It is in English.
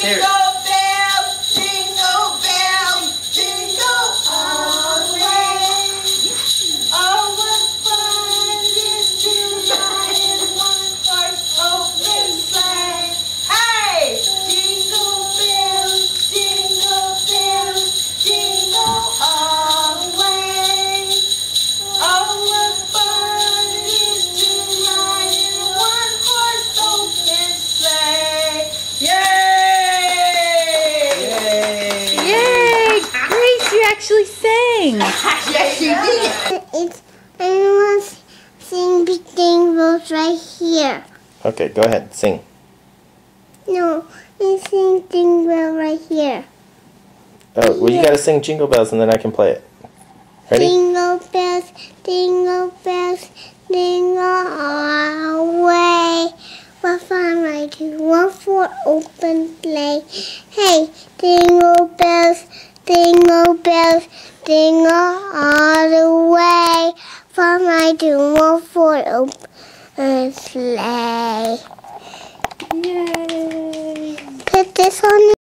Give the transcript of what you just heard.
Jingle bells, jingle all the way. Oh, what fun it is to ride in one horse open sleigh. Hey! Jingle bells, jingle all the way. Oh, what fun it is to ride in one horse open sleigh. Yay! Yay! Grace, you actually sang. Yes, you did. Anyone sing Big Jingles right here? Okay, go ahead, sing. No, you sing Jingle right here. Oh, well, you gotta sing Jingle Bells and then I can play it. Ready? Jingle bells, jingle all the way. What fun riding one for open sleigh. Hey, jingle bells, jingle all the way. Fun riding one for open sleigh. Yay! Put this on